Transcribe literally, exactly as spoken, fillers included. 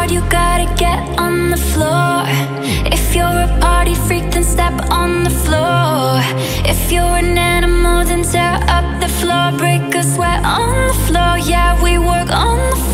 hard, you gotta get on the floor. If you're a party freak, then step on the floor. If you're an animal, then tear up the floor. Break a sweat on the floor, yeah, we work on the floor.